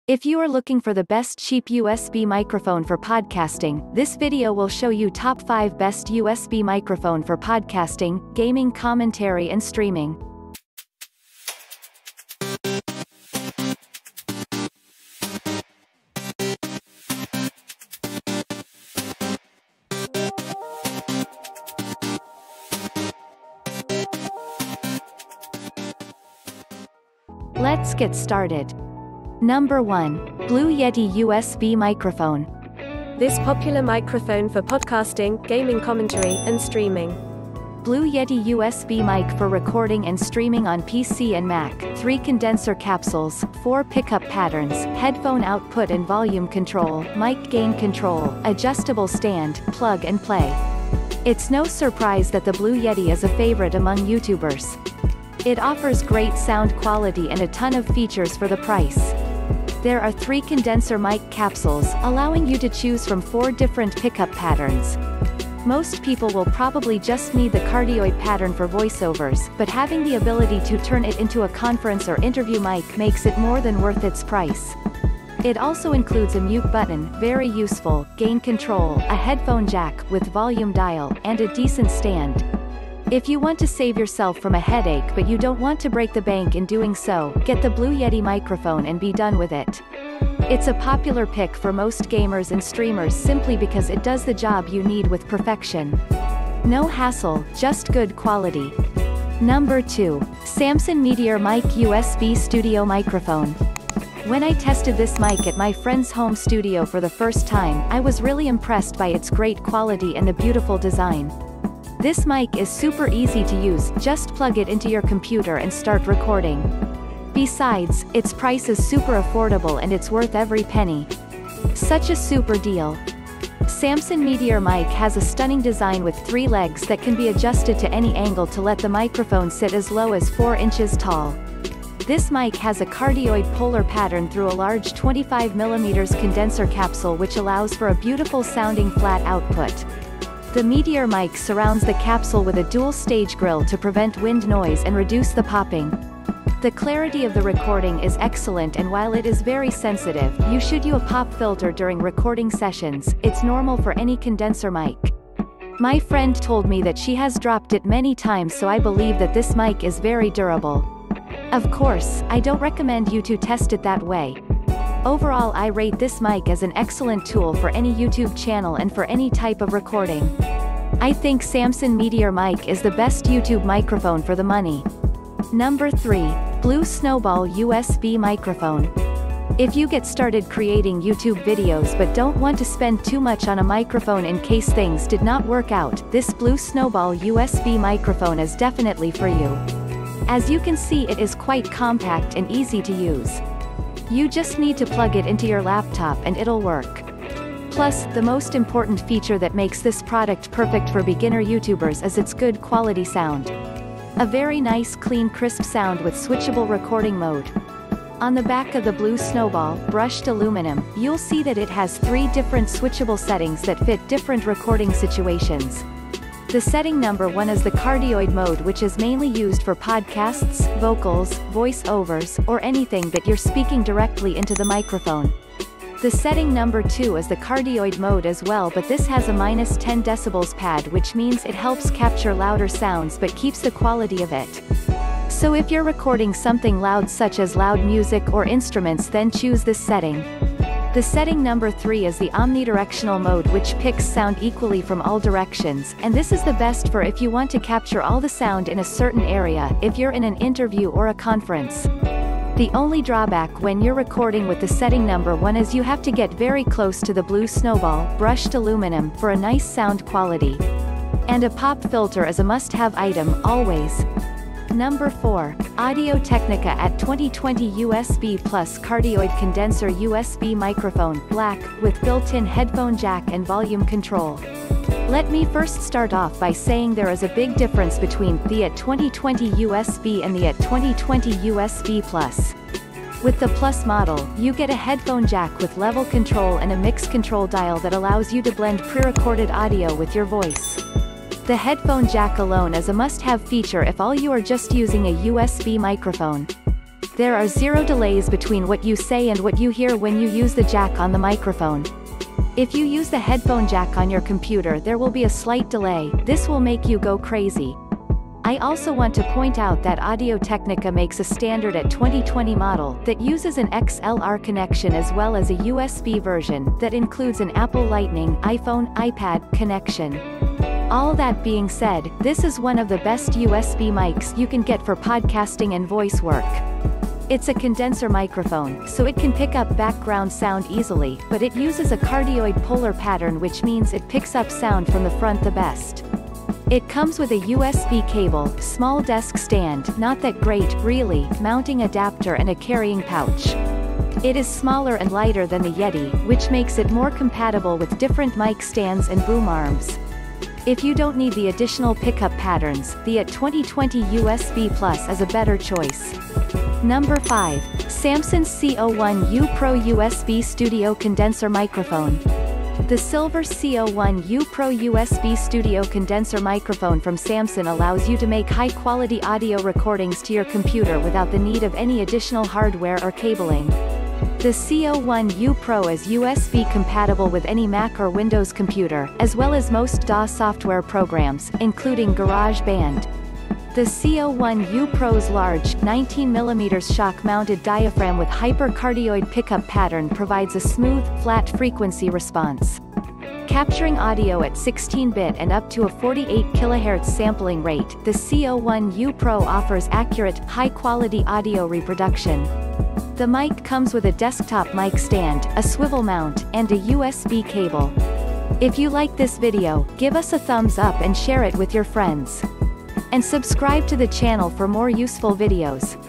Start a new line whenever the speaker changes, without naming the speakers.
If you are looking for the best cheap USB microphone for podcasting, this video will show you top 5 best USB microphone for podcasting, gaming, commentary and streaming. Let's get started. Number 1. Blue Yeti USB microphone.
This popular microphone for podcasting, gaming commentary, and streaming.
Blue Yeti USB mic for recording and streaming on PC and Mac. 3 condenser capsules, 4 pickup patterns, headphone output and volume control, mic gain control, adjustable stand, plug and play. It's no surprise that the Blue Yeti is a favorite among YouTubers. It offers great sound quality and a ton of features for the price. There are 3 condenser mic capsules, allowing you to choose from 4 different pickup patterns. Most people will probably just need the cardioid pattern for voiceovers, but having the ability to turn it into a conference or interview mic makes it more than worth its price. It also includes a mute button, very useful, gain control, a headphone jack with volume dial, and a decent stand. If you want to save yourself from a headache but you don't want to break the bank in doing so, get the Blue Yeti microphone and be done with it. It's a popular pick for most gamers and streamers simply because it does the job you need with perfection. No hassle, just good quality. Number 2. Samson Meteor Mic USB Studio Microphone. When I tested this mic at my friend's home studio for the first time, I was really impressed by its great quality and the beautiful design. This mic is super easy to use, just plug it into your computer and start recording. Besides, its price is super affordable and it's worth every penny. Such a super deal. Samson Meteor Mic has a stunning design with 3 legs that can be adjusted to any angle to let the microphone sit as low as 4 inches tall. This mic has a cardioid polar pattern through a large 25mm condenser capsule which allows for a beautiful sounding flat output. The Meteor mic surrounds the capsule with a dual-stage grill to prevent wind noise and reduce the popping. The clarity of the recording is excellent, and while it is very sensitive, you should use a pop filter during recording sessions. It's normal for any condenser mic. My friend told me that she has dropped it many times, so I believe that this mic is very durable. Of course, I don't recommend you to test it that way. Overall, I rate this mic as an excellent tool for any YouTube channel and for any type of recording. I think Samson Meteor Mic is the best YouTube microphone for the money. Number 3. Blue Snowball USB Microphone. If you get started creating YouTube videos but don't want to spend too much on a microphone in case things did not work out, this Blue Snowball USB microphone is definitely for you. As you can see, it is quite compact and easy to use. You just need to plug it into your laptop and it'll work. Plus, the most important feature that makes this product perfect for beginner YouTubers is its good quality sound. A very nice clean crisp sound with switchable recording mode. On the back of the Blue Snowball, brushed aluminum, you'll see that it has 3 different switchable settings that fit different recording situations. The setting number 1 is the cardioid mode, which is mainly used for podcasts, vocals, voice-overs, or anything that you're speaking directly into the microphone. The setting number 2 is the cardioid mode as well, but this has a -10 decibels pad, which means it helps capture louder sounds but keeps the quality of it. So if you're recording something loud such as loud music or instruments, then choose this setting. The setting number 3 is the omnidirectional mode, which picks sound equally from all directions, and this is the best for if you want to capture all the sound in a certain area, if you're in an interview or a conference. The only drawback when you're recording with the setting number 1 is you have to get very close to the Blue Snowball, brushed aluminum, for a nice sound quality. And a pop filter is a must-have item, always. Number 4. Audio-Technica at 2020 USB Plus Cardioid Condenser USB Microphone, black, with built-in headphone jack and volume control. Let me first start off by saying there is a big difference between the at 2020 USB and the at 2020 USB Plus. With the Plus model, you get a headphone jack with level control and a mix control dial that allows you to blend pre-recorded audio with your voice. The headphone jack alone is a must-have feature if all you are just using a USB microphone. There are zero delays between what you say and what you hear when you use the jack on the microphone. If you use the headphone jack on your computer, there will be a slight delay. This will make you go crazy. I also want to point out that Audio-Technica makes a standard at 2020 model that uses an XLR connection as well as a USB version that includes an Apple Lightning, iPhone, iPad connection. All that being said, this is one of the best USB mics you can get for podcasting and voice work. It's a condenser microphone, so it can pick up background sound easily, but it uses a cardioid polar pattern, which means it picks up sound from the front the best. It comes with a USB cable, small desk stand, not that great, really, mounting adapter and a carrying pouch. It is smaller and lighter than the Yeti, which makes it more compatible with different mic stands and boom arms. If you don't need the additional pickup patterns, the at 2020 USB Plus is a better choice. Number 5. Samson CO1U Pro USB Studio Condenser Microphone. The silver CO1U Pro USB Studio Condenser Microphone from Samson allows you to make high-quality audio recordings to your computer without the need of any additional hardware or cabling. The CO1U Pro is USB compatible with any Mac or Windows computer, as well as most DAW software programs, including GarageBand. The CO1U Pro's large, 19mm shock-mounted diaphragm with hypercardioid pickup pattern provides a smooth, flat frequency response. Capturing audio at 16-bit and up to a 48 kHz sampling rate, the CO1U Pro offers accurate, high-quality audio reproduction. The mic comes with a desktop mic stand, a swivel mount, and a USB cable. If you like this video, give us a thumbs up and share it with your friends. And subscribe to the channel for more useful videos.